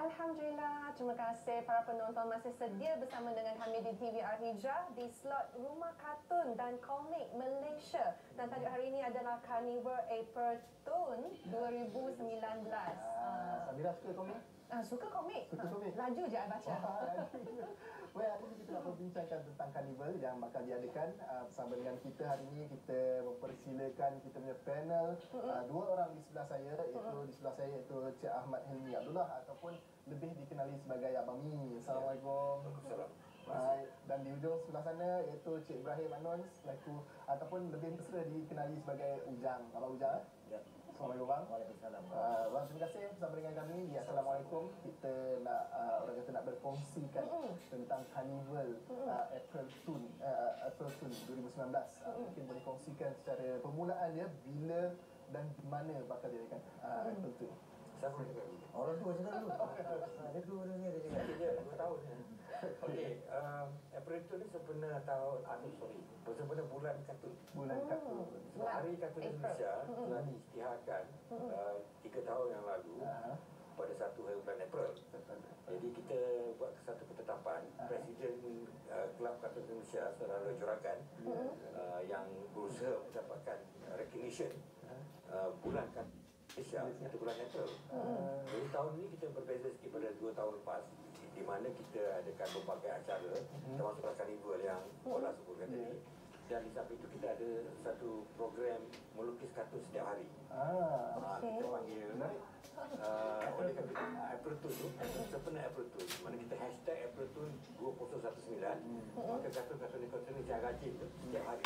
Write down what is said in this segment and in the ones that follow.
Alhamdulillah, terima kasih para penonton masih sedia bersama dengan kami di TVR Hijrah di slot Rumah Kartun dan Komik Malaysia. Dan tajuk hari ini adalah Carnival April Toon 2019. Samira suka komik? Suka komik? Suka komik? Laju je I baca. Well, hari ini kita nak membincangkan tentang karnival yang bakal diadakan. Bersama dengan kita hari ini, kita mempersilakan kita punya panel. Dua orang di sebelah saya, iaitu Cik Ahmad Hilmi Abdullah ataupun lebih dikenali sebagai Abang Mi. Assalamualaikum. Baik. Dan di hujung sebelah sana iaitu Cik Ibrahim Anon selaku ataupun lebih mesra dikenali sebagai Ujang. Abang Ujang. Ya. Assalamualaikum bang. Waalaikumsalam. Bang, terima kasih bersama dengan kami di Assalamualaikum. Kita nak orang kata nak berkongsikan tentang Carnival April Toon 2019. Mungkin boleh kongsikan secara permulaan dia bila dan di mana bakal diadakan April Toon. Siapa yang cakap? Orang tua cakap dulu. Ada dua orang ni ada cakap. Dia 2 tahun. Okey, April Toon ni sebenarnya tahun sebenarnya bulan kartun. Bulan kartun. Sebab Hari Kartun Indonesia telah diisytiharkan 3 tahun yang lalu pada 1 hari bulan April. Jadi kita buat satu ketetapan, Presiden Kelab Kartun Indonesia Saudara Juragan yang berusaha mendapatkan recognition bulan kartun Malaysia itu bulan April. Jadi tahun ini kita berbeza sikit pada 2 tahun lepas, di mana kita adakan berbagai acara termasuk karnival yang Ola sebutkan tadi. Dan di samping itu kita ada satu program melukis kartun setiap hari. Kita panggil oleh April Toon tu, sebenarnya April Toon, mana kita hashtag April Toon 2019, maka kartun-kartun ni saya rajin tu setiap hari.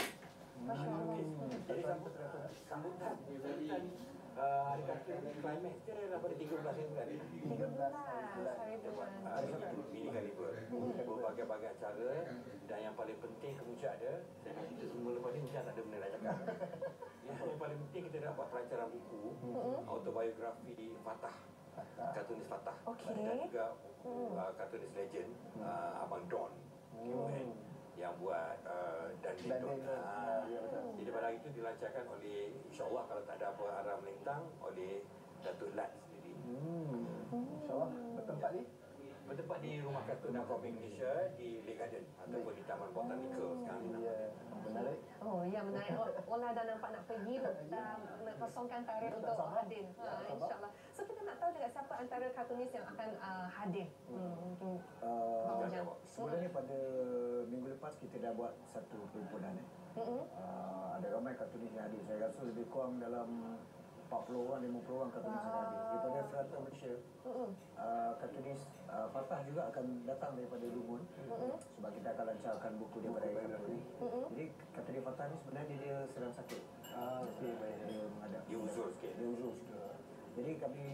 Jadi sambutan Hari Kartun climax dia adalah pada 13 hari bulan. 13 hari bulan. Mini Carnival. Berbagai-bagai acara dan yang paling penting kemudian ada, saya nak cerita semua lepas ni mungkin tak ada benda nak cakap. Yang paling penting kita dapat perancaran buku autobiografi Fatah, kartunis Fatah, dan juga kartunis legend Abang Don yang buat dan Don. Jadi pada hari itu dilancarkan oleh, insyaAllah kalau tak ada apa arah melintang, oleh Datuk Lat sendiri. InsyaAllah bertempat ni? Bertempat di Rumah Kartun dan Komik Malaysia di Lake Garden ataupun di Taman Botanical sekarang ni. Menarik. Oh ya, menarik. Ola dah nampak nak pergi nak kosongkan tarikh untuk hadir. InsyaAllah. So kita nak tahu juga siapa antara kartunis yang akan hadir. Mungkin sebenarnya pada minggu lepas kita dah buat satu perhimpunan. Ada ramai kartunis yang hadir. Saya rasa lebih kurang dalam 40 orang, 50 orang kartunis yang hadir daripada serata Malaysia. Kartunis Fatah juga akan datang daripada Lumun sebab kita akan lancarkan buku daripada April. Jadi kartunis Fatah ni sebenarnya dia sedang sakit. Dia uzur sikit. Jadi kami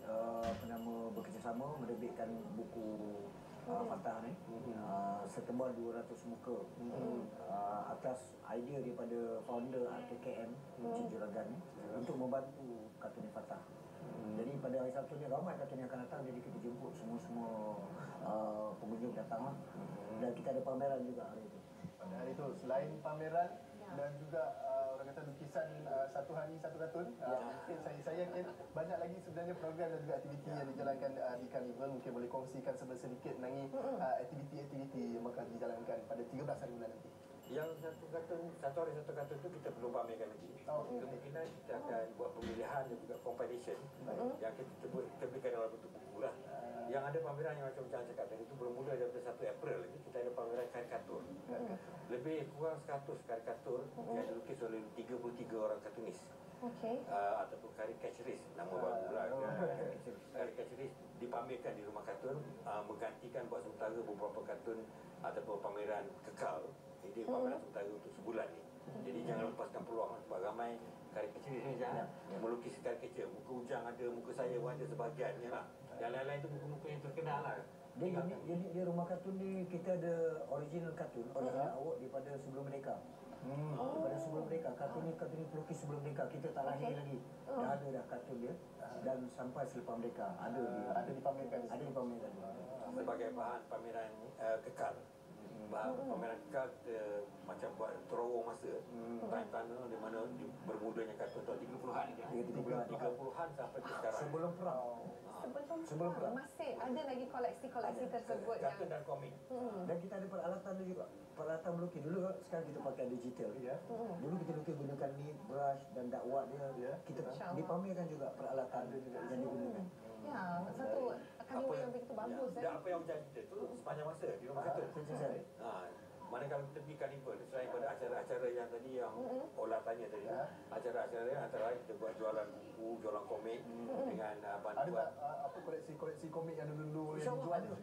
bekerjasama menerbitkan buku Fatah ni setebal 200 muka atas idea daripada founder RKKM Encik Juragan ni untuk membantu kartunis Fatah. Jadi pada hari Sabtu ni ramai kartun yang akan datang, jadi kita jemput semua pengunjung datang dan kita ada pameran juga hari itu. Pada hari itu selain pameran dan juga orang kata lukisan satu hari satu kartun, mungkin saya yakin banyak lagi sebenarnya program dan juga aktiviti yang dijalankan di Carnival. Mungkin boleh kongsikan sedikit mengenai aktiviti-aktiviti yang bakal dijalankan pada 13 hari bulan nanti. Yang satu hari satu kartun tu kita belum pamerkan lagi. Kemungkinan kita akan buat pemilihan dan juga compilation yang kita terbitkan dalam bentuk buku lah. Yang ada pameran yang macam cakap tadi itu bermula daripada 1 April lagi kita ada pameran karikatur. Lebih kurang 100 karikatur yang dilukis oleh 33 orang kartunis. Ataupun karikaturis, nama baru pula. Karikaturis dipamerkan di Rumah Kartun, menggantikan buat sementara beberapa kartun ataupun pameran kekal. Jadi pameran sementara untuk sebulan ni. Jadi jangan lepaskan peluang sebab ramai karikaturis ni melukis karikatur. Muka Ujang ada, muka saya pun ada sebahagiannya lah. Yang lain-lain tu muka-muka yang terkenal lah. Dia Rumah Kartun ni kita ada original kartun, original awak daripada sebelum Merdeka. Daripada sebelum Merdeka, kartun ni pelukis sebelum Merdeka, kita tak lahir lagi. Dah ada dah kartun dia dan sampai selepas Merdeka ada dipamerkan. Sebagai bahan pameran kekal. Pameran kekal kita macam buat terowong masa time-time di mana bermulanya kartun tahun 30-an 30-an sampai ke sekarang. Sebelum perang. Sebelum perang. masih ada lagi koleksi-koleksi tersebut yang Kartun dan komik. Dan kita ada peralatan juga. Peralatan melukis dulu, sekarang kita pakai digital. Ya. Dulu kita lukis gunakan ni brush dan dakwah dia. Kita InsyaAllah. dipamerkan juga peralatan yang digunakan. ya satu kalimat yang begitu bagus Dan apa yang Ujang cerita tu sepanjang masa di rumah kartun. Mana kalau kita pergi karnival, selain pada acara-acara yang tadi yang Ola tanya tadi, acara-acara yang antara lain kita buat jualan buku, jualan komik dengan Ada bantuan. tak apa koleksi komik yang dulu-dulu yang InsyaAllah dijual?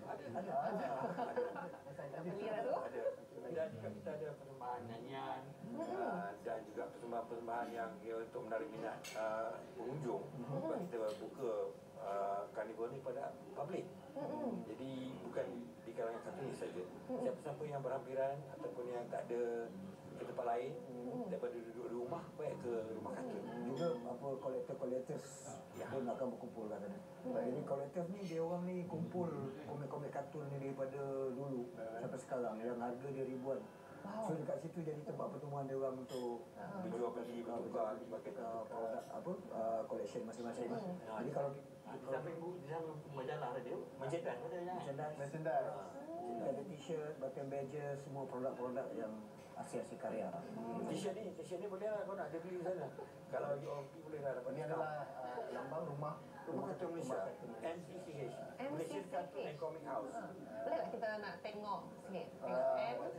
Gembira tu. Ada. Dan juga kita ada persembahan nyanyian dan juga persembahan-persembahan yang untuk menarik minat pengunjung. Sebab kita buka karnival ni pada publik. Jadi bukan di kalangan kartunis saja. Siapa-siapa yang berhampiran ataupun yang tak ada ke tempat lain daripada duduk di rumah baik ke rumah kartun. Juga apa kolektor-kolektor pun akan berkumpul kat sana. Jadi kolektor ni dia orang ni kumpul komik-komik kartun ni daripada dulu sampai sekarang yang harga dia ribuan. So dekat situ jadi tempat pertemuan dia orang untuk Berjual beli, bertukar sebagai produk apa collection masing-masing. Jadi kalau di samping buku, di samping majalah ada dia, macetan ada yang Merchandise. kita ada t-shirt, button badges, semua produk-produk yang hasil karya. T-shirt ni boleh lah kau nak dia beli di sana. Kalau UOP boleh lah dapat Ini diskaun. adalah lambang rumah Kartun Malaysia, MCCH, Malaysian Cartoon and Comic House. Boleh tak kita nak tengok sikit? Tengok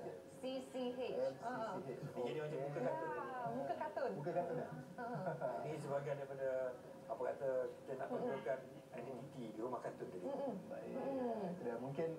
MCCH. Dia jadi macam muka kartun. Muka kartun. Bukan kata dah. Ini sebahagian daripada apa kata kita nak tunjukkan identiti di rumah kartun tadi. Baik. Dan mungkin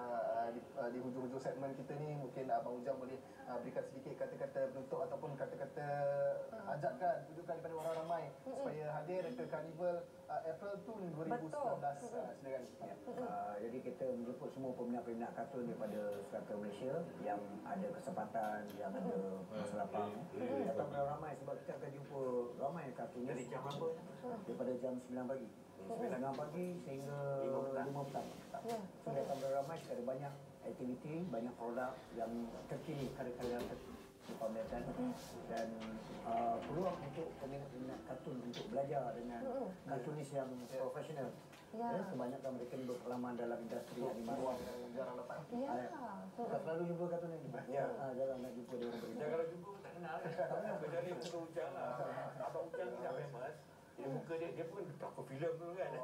di hujung-hujung segmen kita ni mungkin Abang Ujang boleh berikan sedikit kata-kata penutup ataupun kata-kata ajakan tunjukkan kepada orang ramai supaya hadir ke Carnival April Toon 2019. Silakan. Jadi kita menjemput semua peminat-peminat kartun daripada seluruh Malaysia yang ada kesempatan, yang ada masa lapang. Datang ramai sebab kita akan jumpa ramai kartunis. Dari jam berapa? Daripada jam 9 pagi. 9 pagi sehingga 5 petang. So datang ramai, kita ada banyak aktiviti, banyak produk yang terkini, karya-karya yang dipamerkan dan peluang untuk peminat-peminat kartun untuk belajar dengan kartunis yang profesional. Kebanyakan mereka ni berpengalaman dalam industri animasi. Jarang dapat. Tak selalu jumpa kartun ni. Jarang nak jumpa dia orang berita. Jangan kalau jumpa tak kenal. Kecuali muka Ujang lah. Abang Ujang ni dah famous. Dia muka dia pun pelakon filem dulu kan.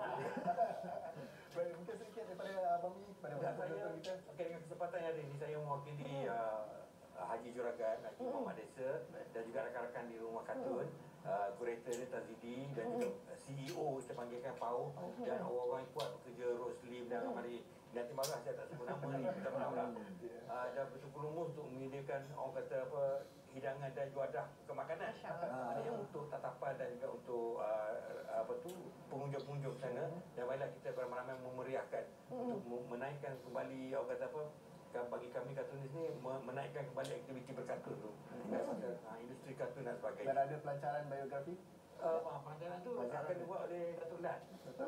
Baik, mungkin sedikit daripada Abang Mi kepada penonton kita. Okey, dengan kesempatan yang ada ni saya mewakili Haji Juragan, Haji Muhammad Desa dan juga rakan-rakan di rumah kartun, kurator dia Tazidi dan juga CEO kita panggilkan Pau dan orang-orang yang kuat bekerja Roslim dan Amari. Nanti marah saya tak sebut nama ni, minta maaf lah. Dan betul-betul lumus untuk menyediakan orang kata apa hidangan dan juadah kemakanan. Ada yang untuk tatapan dan juga untuk apa tu pengunjung-pengunjung sana. Dan baiklah kita beramai-ramai memeriahkan untuk menaikkan kembali orang kata apa bagi kami kartunis ni menaikkan kembali aktiviti berkartun tu. Industri kartun dan sebagainya. Dan ada pelancaran biografi. Pelancaran tu akan dibuat oleh Datuk Lan.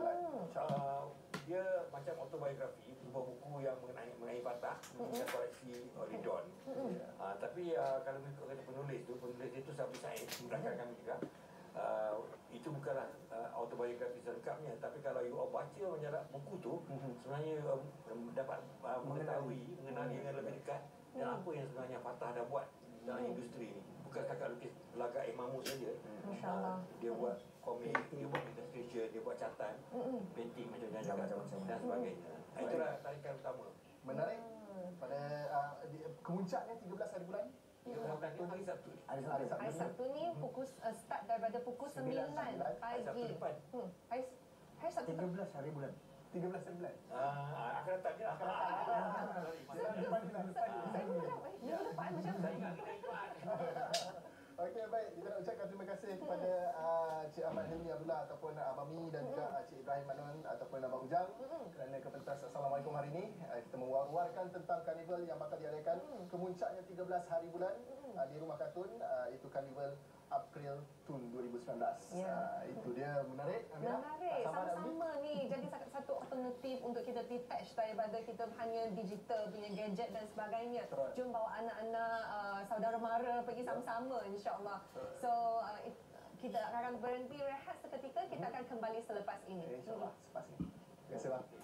Dia macam autobiografi, sebuah buku yang mengenai Fatah dengan koleksi Ridon. Tapi kalau mengikut kata penulis itu Sabri Said, rakan kami juga. Itu bukanlah autobiografi selengkapnya, tapi kalau you baca menjarak buku tu sebenarnya dapat mengetahui, mengenali dengan lebih dekat dan apa yang sebenarnya Fatah dah buat dalam industri ni. Bukan setakat lukis belagak Imamu saja. Dia buat komik, dia buat illustration, dia buat catatan, painting macam-macam dan sebagainya. Itulah tarikan utama. Menarik. Pada kemuncaknya 13 hari bulan. Hari Sabtu. Hari Sabtu ni start daripada pukul 9 pagi. Hari Sabtu 13 hari bulan. 13 hari bulan. Akan datang je lah. Saya minggu depan macam Saya ingat kita ikut. Okey, baik. Kita nak ucapkan terima kasih kepada Cik Ahmad Hilmi Abdullah ataupun Abang Mi dan juga Cik Ibrahim Manon ataupun Abang Ujang kerana ke pentas Assalamualaikum hari ini. Kita mewar-warkan tentang karnival yang bakal diadakan kemuncaknya 13 hari bulan di Rumah Kartun, itu karnival April Toon 2019. Itu dia menarik. menarik. Sama-sama ni jadi satu alternatif untuk kita detach daripada kita hanya digital punya gadget dan sebagainya. Jom bawa anak-anak, saudara mara pergi sama-sama insya-Allah. So kita akan berhenti rehat seketika, kita akan kembali selepas ini. InsyaAllah selepas ini. kasih bang.